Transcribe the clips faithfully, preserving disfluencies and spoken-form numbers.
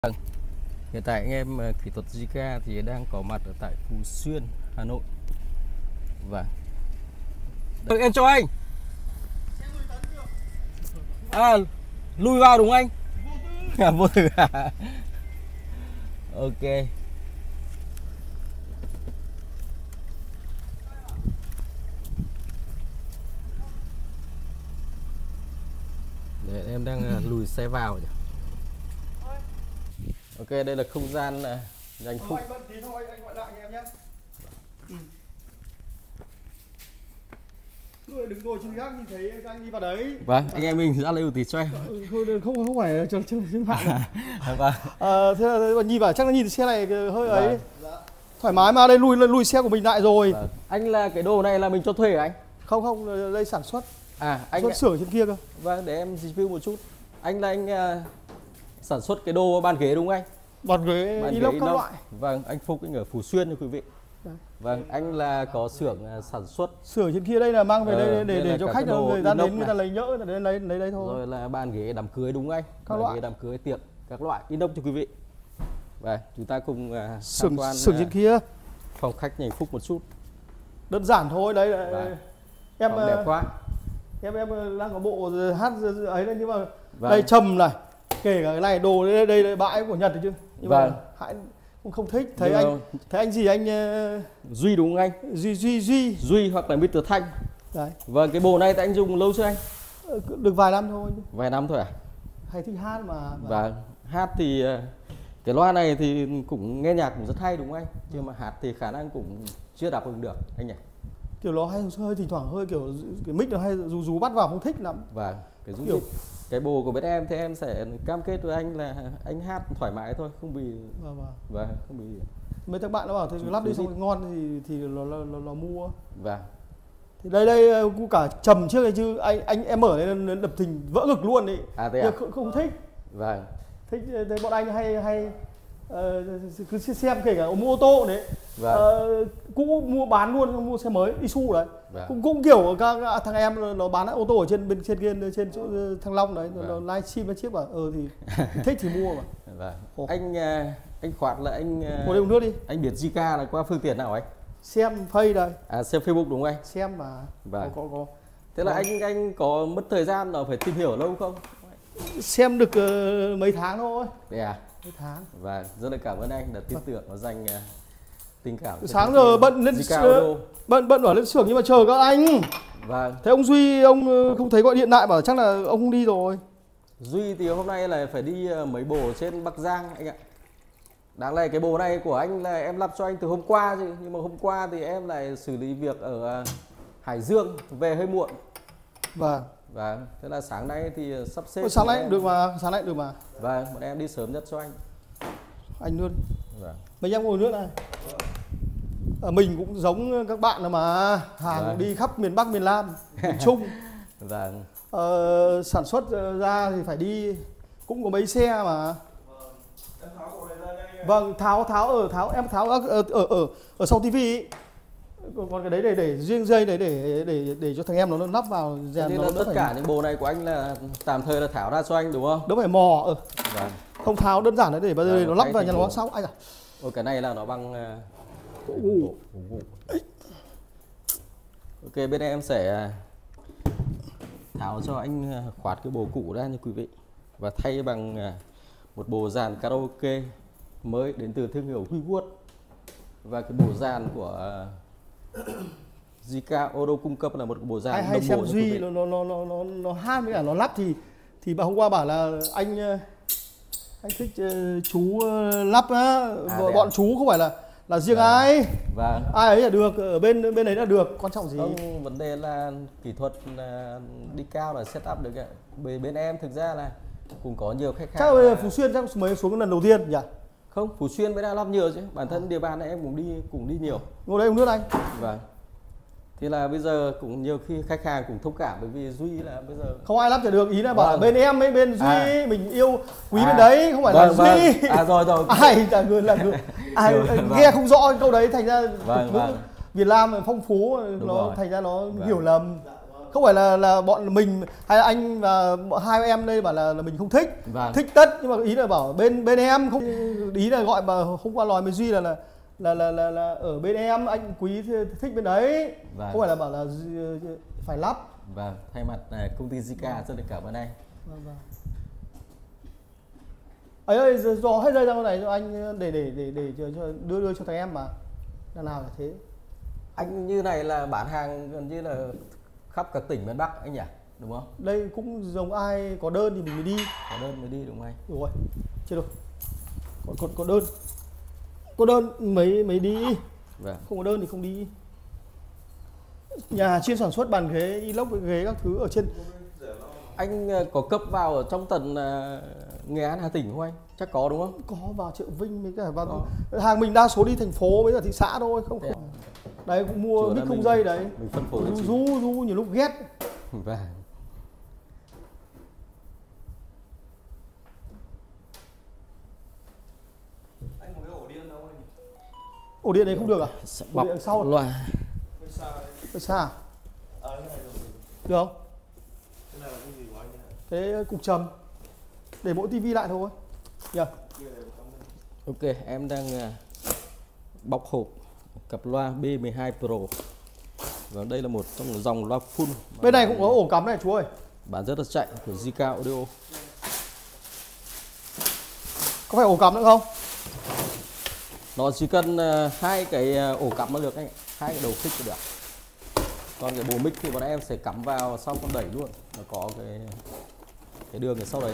Vâng. Hiện tại anh em uh, kỹ thuật Zika thì đang có mặt ở tại Phú Xuyên, Hà Nội. Vâng. Được, em cho anh. À, lùi vào đúng không anh? À, vô tư à? Ok. Để em đang uh, lùi xe vào nhỉ? Ok, đây là không gian uh, dành Phúc. Anh bận tí thôi, anh gọi lại em nhé. Ừ. Đừng ngồi trên gác nhìn thấy anh đi vào đấy. Vâng, anh em mình ra lưu tí cho em. Ừ, không không phải cho cho trên mạng. Vâng. À, thế là nhìn vào chắc là nhìn xe này hơi ấy. Vâng. Thoải mái mà, đây lùi lùi xe của mình lại rồi. Vâng. Anh là cái đồ này là mình cho thuê hả anh? Không không, đây sản xuất. À, anh xuất xưởng trên kia cơ. Vâng, để em review một chút. Anh là anh uh, sản xuất cái đồ bàn ghế đúng không anh? Bàn ghế inox các loại. Vâng, anh Phúc anh ở Phú Xuyên thưa quý vị. Đấy. Vâng, anh là có xưởng uh, sản xuất. Xưởng trên kia đây là mang về đây ờ, để để cho khách người ta đến người ta lấy nhỡ để lấy lấy đấy thôi. Rồi là bàn ghế đám cưới đúng không anh? Các bàn loại. Ghế đám cưới tiệc các loại inox thưa quý vị. Vâng, chúng ta cùng uh, xưởng quan xưởng trên kia. Phòng khách nhà anh Phúc một chút. Đơn giản thôi đấy. Vâng. Em phòng đẹp quá. Em em đang có bộ hát ấy đấy nhưng mà vâng. Đây trầm này, kể cả cái này đồ đây đây, đây bãi của Nhật đấy chứ. Nhưng vâng. mà hãy cũng không thích. Thấy nhưng anh mà... thấy anh gì anh uh... Duy đúng không anh? Duy Duy Duy Duy hoặc là mít-tơ Thanh. Đấy. Vâng, cái bộ này thì anh dùng lâu chưa anh? Được vài năm thôi. Vài năm thôi à? Hay thích hát mà. Vâng, hát thì cái loa này thì cũng nghe nhạc cũng rất hay đúng không anh? Nhưng mà hát thì khả năng cũng chưa đáp ứng được anh nhỉ? Kiểu nó hay hơi thỉnh thoảng hơi kiểu cái mic nó hay rú rú bắt vào không thích lắm. Vâng, cái rú kiểu... cái bồ của bên em thì em sẽ cam kết với anh là anh hát thoải mái thôi, không bị vâng vâng, vâng không bị. Mấy các bạn nó bảo thì lắp đi xong ngon thì thì nó nó, nó, nó mua. Vâng. Thì đây đây cũng cả trầm trước đây chứ anh anh em mở lên đập thình vỡ ngực luôn đi. À thế à? Không, không thích. Vâng. Thích thấy bọn anh hay hay uh, cứ xem kể cả mua ô tô đấy. Vâng. Uh, cũng mua bán luôn, mua xe mới Isuzu đấy. Vâng. Cũng cũng kiểu các, các thằng em nó bán ô tô ở trên bên trên kia trên chỗ Thăng Long đấy, vâng. Nó livestream nó chiếc bảo ờ thì thích thì mua mà. Vâng. Ồ. Anh anh Khoạt là anh ngồi đây uống nước đi. Anh biết Zika là qua phương tiện nào anh? Xem Face đây. À xem Facebook đúng không anh? Xem mà. Vâng. Có có có. Thế là vâng. anh anh có mất thời gian là phải tìm hiểu lâu không? Xem được uh, mấy tháng thôi. Đấy à? Mấy tháng. Và rất là cảm ơn anh đã tin tưởng và dành uh, tình cảm. Sáng giờ bận lên bận bận ở lên xưởng nhưng mà chờ các anh. Vâng. Thế ông Duy ông không thấy gọi điện lại bảo chắc là ông không đi rồi. Duy thì hôm nay là phải đi mấy bồ trên Bắc Giang anh ạ. Đáng lẽ cái bồ này của anh là em lắp cho anh từ hôm qua chứ, nhưng mà hôm qua thì em lại xử lý việc ở Hải Dương, về hơi muộn. Vâng. Vâng, thế là sáng nay thì sắp xếp. Ôi, sáng nay được mà, sáng nay được mà. Vâng, bọn em đi sớm nhất cho anh. Anh luôn. Vâng. Mấy em ngồi nước này. À, mình cũng giống các bạn mà, hàng vâng. Đi khắp miền Bắc, miền Nam, miền Trung. Vâng. Ờ, sản xuất ra thì phải đi, cũng có mấy xe mà. Vâng, tháo tháo ở tháo em tháo ở ở ở ở, ở sau tivi. Còn cái đấy để để riêng dây đấy để để để cho thằng em nó, nó lắp vào rèn nó. Tất cả những bộ này của anh là tạm thời là tháo ra cho anh đúng không? Đúng phải mò. Ừ. Vâng. Không tháo đơn giản đấy để bao giờ nó lắp vào nhà nó sau anh à. Ôi cái này là nó bằng uh... uh. Ok, bên em sẽ tháo cho anh Khoát cái bộ cũ ra như quý vị và thay bằng một bộ dàn karaoke mới đến từ thương hiệu Wewood và cái bộ dàn của Zika Audio cung cấp là một bộ dàn hay, hay xem Duy nó nó nó nó nó nó hát với cả nó lắp thì thì bà hôm qua bảo là anh anh thích uh, chú uh, lắp á, à, bọn à? Chú không phải là là riêng vâng. Ai vâng. Ai ấy là được, ở bên bên đấy là được, quan trọng gì không, vấn đề là kỹ thuật là đi cao là setup được. Bên bên em thực ra là cũng có nhiều khách hàng. Chắc bây giờ Phú Xuyên chắc mới xuống lần đầu tiên nhỉ? Không, Phú Xuyên bên em lắp nhiều chứ, bản thân địa bàn này em cũng đi cũng đi nhiều. Ngồi đây uống nước anh. Vâng. Thì là bây giờ cũng nhiều khi khách hàng cũng thông cảm bởi vì Duy là bây giờ không ai lắp chả được, ý là bảo vâng. Là bên em với bên Duy à. Mình yêu quý à. Bên đấy không phải vâng, là vâng. Duy. À rồi rồi. Ai cả người là người ai vâng. Nghe không rõ câu đấy thành ra vâng, vâng. Việt Nam phong phú. Đúng nó rồi. Thành ra nó vâng. Hiểu lầm. không phải là là bọn mình hay là anh và hai em đây bảo là, là mình không thích, vâng. thích tất, nhưng mà ý là bảo bên bên em không, ý là gọi mà hôm qua lòi với Duy là là là là là, là ở bên em anh Quý thích bên đấy, vâng. Không phải là bảo là phải lắp. Vâng, thay mặt công ty Zika rất được cảm ơn anh. Vâng, vâng. Ấy ơi, dò hết dây ra con này cho anh để để để để cho, cho đưa đưa cho thằng em mà. Là nào là thế? Anh như này là bán hàng gần như là khắp các tỉnh miền Bắc anh nhỉ, đúng không? Đây cũng giống ai có đơn thì mình mới đi. Có đơn mới đi đúng không anh? Đúng rồi, chết rồi. Có, có, có đơn, có đơn mới mới đi. Vâng. Không có đơn thì không đi. Nhà chuyên sản xuất bàn ghế, inox với ghế các thứ ở trên. Anh có cấp vào ở trong tận uh, Nghệ An, Hà Tĩnh không anh? Chắc có đúng không? Có vào chợ Vinh với cả vào có. Hàng mình đa số đi thành phố với cả thị xã thôi, không không. Đấy cũng mua mic không dây đấy. Mình phân phối rú, rú rú nhiều lúc ghét. Vâng. Anh có cái ổ điện đâu anh? Ổ điện này không được à? Bọc sau loa. Hơi xa. À, cái này được. Được không? Cái này là cái gì của anh nhỉ? Cái cục trầm. Để mỗi tivi lại thôi. Nhờ. Ok, em đang bọc hộp cặp loa B mười hai Pro. Và đây là một trong dòng loa full. Bên này cũng có ổ cắm này chú ơi. Bán rất là chạy của Zika Audio. Có phải ổ cắm nữa không? Nó chỉ cần hai cái ổ cắm là được anh, hai cái đầu kích là được. Còn cái bộ mic thì bọn em sẽ cắm vào sau con đẩy luôn, nó có cái cái đường ở sau đấy.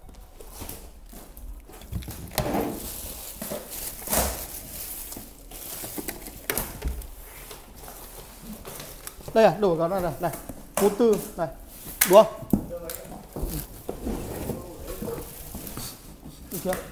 Đây à, đổ cái này này, này, một tư này, đúng không? Được chưa?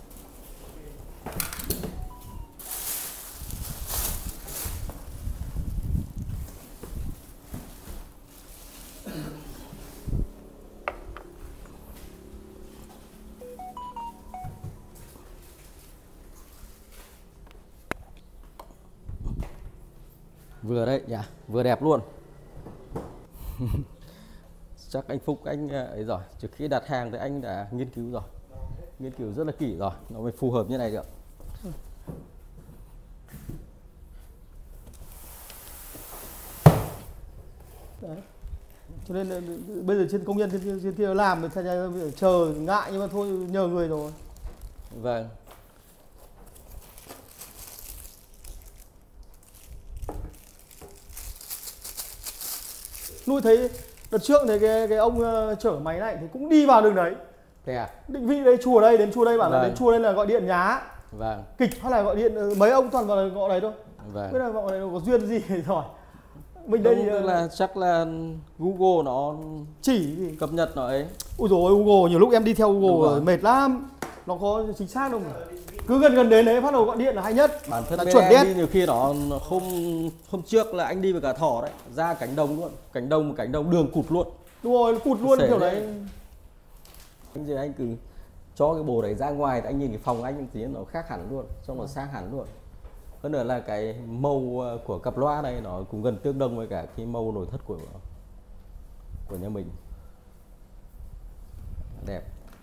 Vừa đấy nhỉ, vừa đẹp luôn. Chắc anh Phúc anh ấy rồi, trước khi đặt hàng thì anh đã nghiên cứu rồi, nghiên cứu rất là kỹ rồi, nó mới phù hợp như này được. Đấy. Cho nên bây giờ trên công nhân trên, trên kia làm thì chờ ngại, nhưng mà thôi nhờ người rồi. Vâng. Nuôi thấy đợt trước thì cái cái ông uh, chở máy này thì cũng đi vào đường đấy. Thế à? Định vị đây, chùa đây, đến chùa đây bảo vâng. là đến chùa đây là gọi điện nhá. Vâng. Kịch hay là gọi điện, mấy ông toàn vào gọi đấy thôi. Vâng. Biết là gọi này có duyên gì rồi. Mình đây đây tức là chắc là Google nó chỉ gì? Cập nhật nó ấy. Ui dồi ôi, Google nhiều lúc em đi theo Google rồi mệt lắm. Nó có chính xác đâu mà. Cứ gần gần đến đấy bắt đầu gọi điện là hay nhất. Bản thân là bên chuẩn em biết. đi nhiều khi nó hôm hôm trước là anh đi với cả thỏ đấy, ra cánh đồng luôn, cánh đồng cánh đồng đường cụt luôn. Đúng rồi, cụt luôn kiểu đấy. đấy. Anh giờ anh cứ cho cái bộ đấy ra ngoài thì anh nhìn cái phòng anh thì nó khác hẳn luôn, xong nó sang hẳn luôn. Hơn nữa là cái màu của cặp loa này nó cũng gần tương đồng với cả cái màu nội thất của của nhà mình. Đẹp.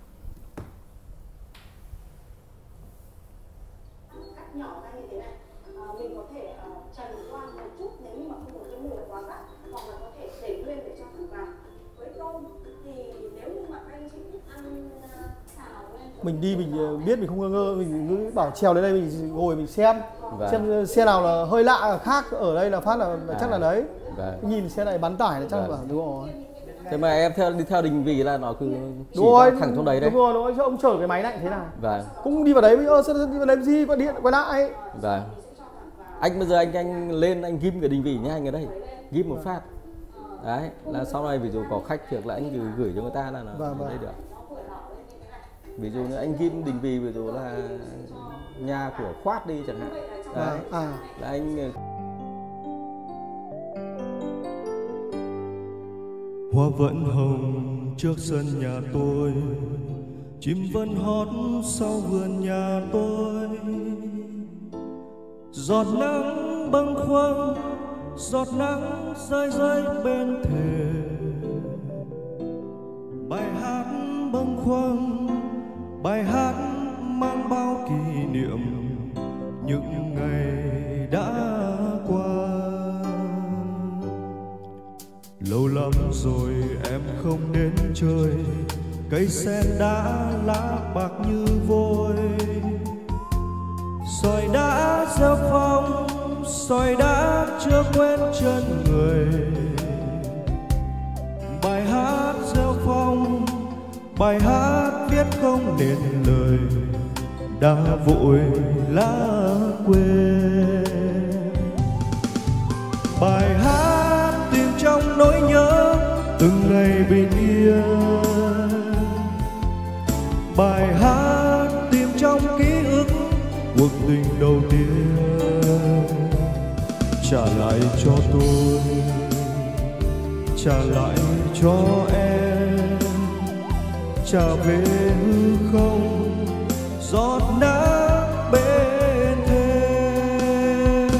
Cắt nhỏ ra như thế này, à, mình có thể uh, trần qua một chút nếu như mà không có cái mùi quá gắt, hoặc là có thể để nguyên để cho thử vào. Với tôm thì nếu như mà anh chị thích ăn uh, xào lên, mình đi mình biết mình không ngơ ngơ, mình cứ bảo trèo đến đây mình ngồi mình xem. Vâng. Xem xe nào là hơi lạ khác ở đây là phát là, là à, chắc là đấy. Vâng. Nhìn xe này bắn tải là chắc vâng. là đúng rồi. Thế mà em theo đi theo định vị là nó cứ chỉ rồi, thẳng trong đấy đấy. Đúng rồi, đúng rồi, ông chở cái máy này thế nào? Vâng. Cũng đi vào đấy, ơ sao đi vào đấy gì, gọi điện quay lại. Vâng. Anh bây giờ anh anh lên anh ghim cái định vị nhá anh ở đây, ghim một phát. Đấy, là sau này ví dụ có khách thì là anh gửi, gửi cho người ta là nó vâng, vâng. đây được. Ví dụ như anh ghim định vị ví dụ là nhà của Khoát đi chẳng hạn. Đấy. À. Là anh hoa vẫn hồng trước sân nhà tôi, chim vẫn hót sau vườn nhà tôi. Giọt nắng bâng khuâng, giọt nắng rơi rơi bên thềm, khoăn, bài hát mang bao kỷ niệm những ngày đã qua. Lâu lắm rồi em không đến chơi, cây sen đã lá bạc như vôi. Sỏi đã gieo phong, sỏi đã chưa quen chân người. Bài hát gieo phong, bài hát viết không nên lời, đã vội lá quên. Bài hát tìm trong nỗi nhớ từng ngày bình yên. Bài hát tìm trong ký ức cuộc tình đầu tiên. Trả lại cho tôi, trả lại cho em, trả về hư không giọt nắng bên thềm.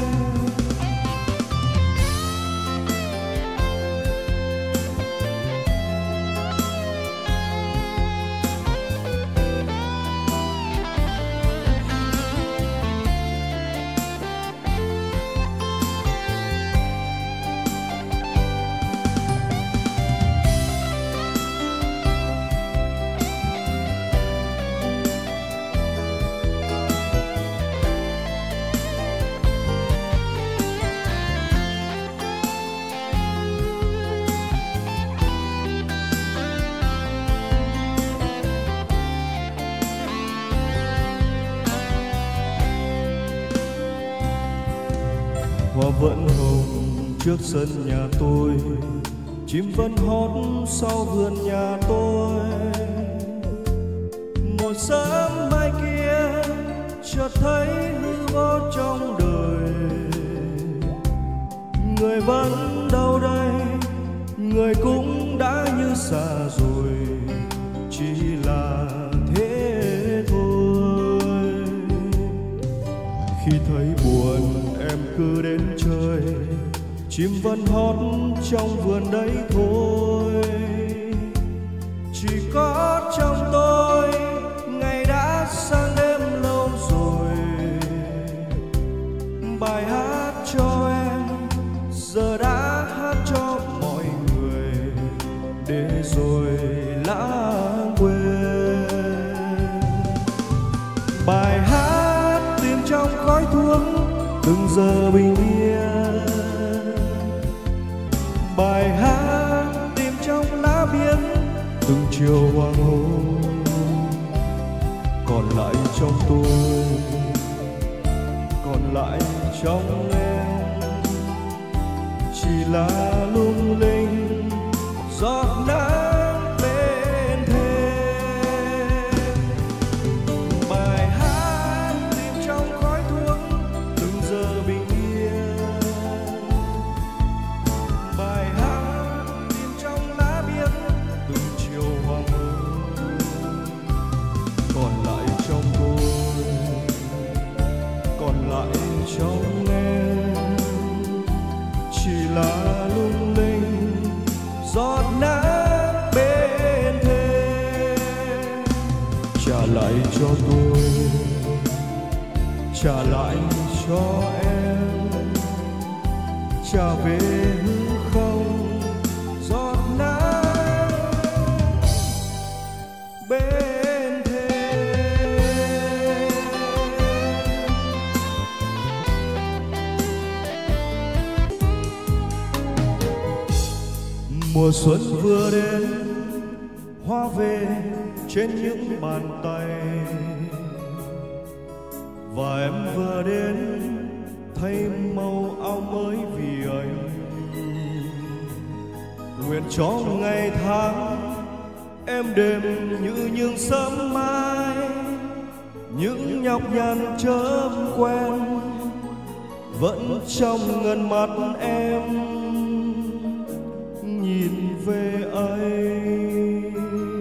Hoa vẫn hồng trước sân nhà tôi, chim vẫn hót sau vườn nhà tôi. Một sớm mai kia chợt thấy hư vô trong đời. Người vẫn đâu đây, người cũng đã như xa rồi, chỉ là thế thôi. Khi thấy buồn em cứ đến chơi, chim vẫn hót trong vườn đấy thôi. Chỉ có trong tôi ngày đã sang đêm lâu rồi. Bài hát cho em giờ đã hát cho mọi người, để rồi lãng quên. Bài hát tìm trong khói thuốc từng giờ bình yên. Bài hát tìm trong lá biếc từng chiều hoàng hôn. Còn lại trong tôi, còn lại trong em, chỉ là lung linh giọt nắng bên thềm. Bài hát tìm trong khói thuốc từng giờ bình yên. Bài hát tìm trong lá biếc từng chiều hoàng hôn. Còn lại trong tôi, còn lại trong em, chỉ là lung linh giọt nắng bên thềm. Trả lại cho tôi, trả lại cho em, trả về hư không giọt nắng bên thềm. Mùa xuân vừa đến, hoa về trên những bàn tay. Và em vừa đến thay màu áo mới vì anh. Nguyện cho ngày tháng em đêm như những sớm mai, những nhọc nhằn chớm quen vẫn trong ngần mắt em nhìn về anh.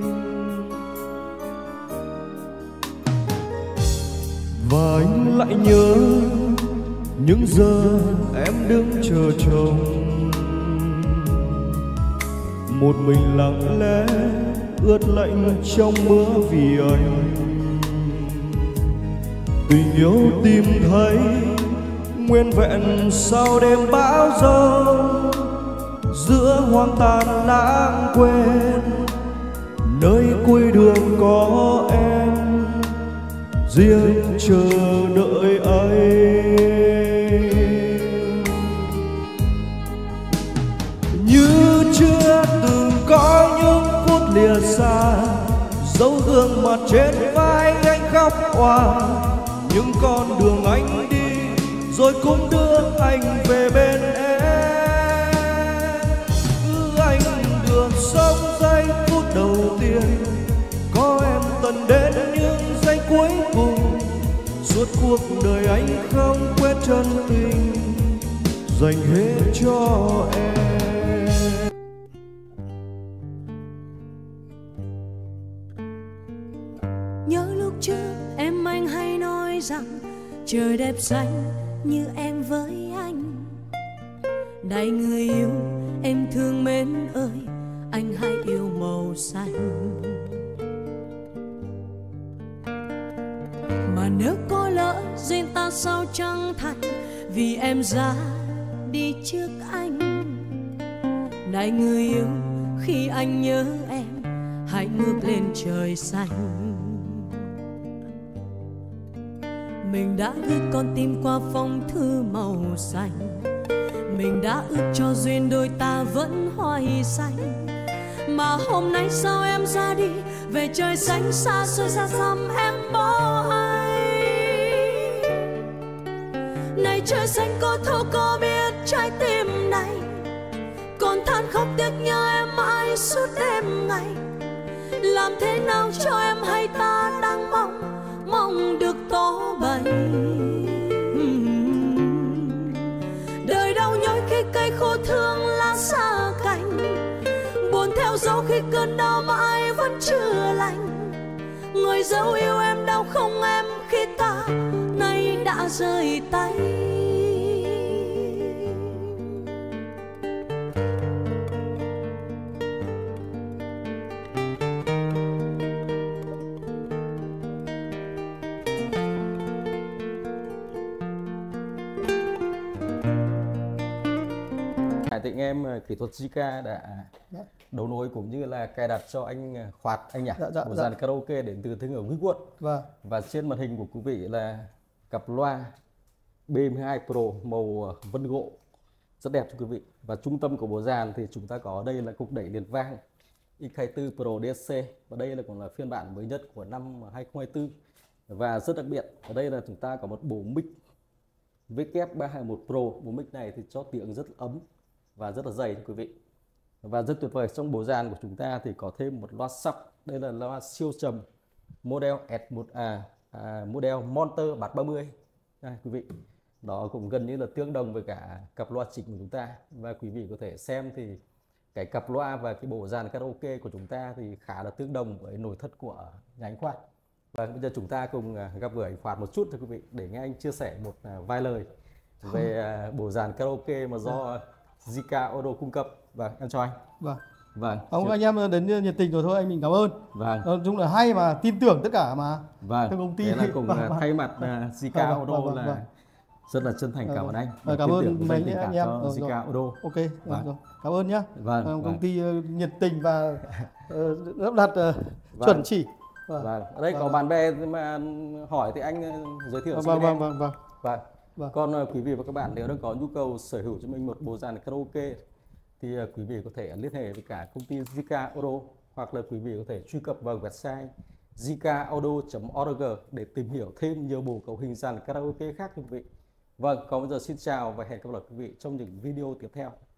Và anh lại nhớ những giờ em đứng chờ chồng, một mình lặng lẽ ướt lạnh trong mưa vì anh. Tình yêu tìm thấy nguyên vẹn sau đêm bão giông, giữa hoang tàn lãng quên, nơi cuối đường có em riêng chờ đợi anh. Như chưa từng có những phút lìa xa, dấu gương mặt trên vai anh khóc òa. Những con đường anh đi rồi cũng đưa anh về bên em. Ư anh đường sống giây phút đầu tiên, có em tận đến những giây cuối cùng. Suốt cuộc đời anh không quên chân tình dành hết cho em. Nhớ lúc trước em anh hay nói rằng trời đẹp xanh như em với anh. Này người yêu em thương mến ơi, anh hãy yêu màu xanh. Mà nếu có lỡ duyên ta sao chẳng thành, vì em ra đi trước anh. Này người yêu khi anh nhớ em, hãy ngước lên trời xanh. Mình đã ước con tim qua phong thư màu xanh, mình đã ước cho duyên đôi ta vẫn hoài xanh. Mà hôm nay sao em ra đi, về trời xanh xa xôi xa xăm em bỏ anh. Này trời xanh có thấu có biết trái tim này, còn than khóc tiếc nhớ em mãi suốt đêm ngày. Làm thế nào cho em hay ta đang mong, mong được tỏ bày. Đời đau nhói khi cây khô thương lá xa cành, buồn theo dấu khi cơn đau mãi vẫn chưa lành. Người dấu yêu em đau không em khi ta nay đã rời tay. Thì anh em kỹ thuật Zika đã dạ. đấu nối cũng như là cài đặt cho anh Khoạt anh nhỉ, dạ, dạ, một dàn dạ. karaoke đến từ thương hiệu Wigwood. Vâng. Và trên màn hình của quý vị là cặp loa B mười hai Pro màu vân gỗ rất đẹp cho quý vị. Và trung tâm của bộ dàn thì chúng ta có ở đây là cục đẩy liền vang X hai mươi tư Pro đê ét xê, và đây là cũng là phiên bản mới nhất của năm hai không hai tư. Và rất đặc biệt ở đây là chúng ta có một bộ mic W ba hai một Pro. Bộ mic này thì cho tiếng rất ấm và rất là dày cho quý vị. Và rất tuyệt vời, trong bộ dàn của chúng ta thì có thêm một loa sóc. Đây là loa siêu trầm model S một A, à, model Monster bát ba mươi. Đây, quý vị, đó cũng gần như là tương đồng với cả cặp loa chính của chúng ta. Và quý vị có thể xem thì cái cặp loa và cái bộ dàn karaoke của chúng ta thì khá là tương đồng với nội thất của nhà anh Khoạt. Và bây giờ chúng ta cùng gặp gỡ anh Khoạt một chút cho quý vị để nghe anh chia sẻ một vài lời về bộ dàn karaoke mà do Zika Audio cung cấp. Vâng, em chào anh. Vâng. Vâng. Ông anh em đến nhiệt tình rồi thôi, anh mình cảm ơn. Vâng. Nói chung là hay mà tin tưởng tất cả mà. Vâng. Công ty. Thế là cùng vâng, thay mặt uh, Zika vâng, Audio vâng, vâng, là vâng. rất là chân thành cảm ơn anh. Vâng, cảm ơn mấy anh em. Cho Zika Audio. Ok. Vâng. Rồi. Cảm ơn nhé. Vâng. Công vâng. ty uh, nhiệt tình và uh, lắp đặt uh, vâng. chuẩn chỉ. Vâng. vâng. Ở đây vâng. có bạn bè mà hỏi thì anh giới thiệu. Vâng vâng vâng vâng. Vâng. Vâng. Còn uh, quý vị và các bạn nếu đang có nhu cầu sở hữu cho mình một bộ dàn karaoke thì uh, quý vị có thể liên hệ với cả công ty Zika Audio, hoặc là quý vị có thể truy cập vào website zika audio chấm org để tìm hiểu thêm nhiều bộ cấu hình dàn karaoke khác quý vị. Vâng, còn bây giờ xin chào và hẹn gặp lại quý vị trong những video tiếp theo.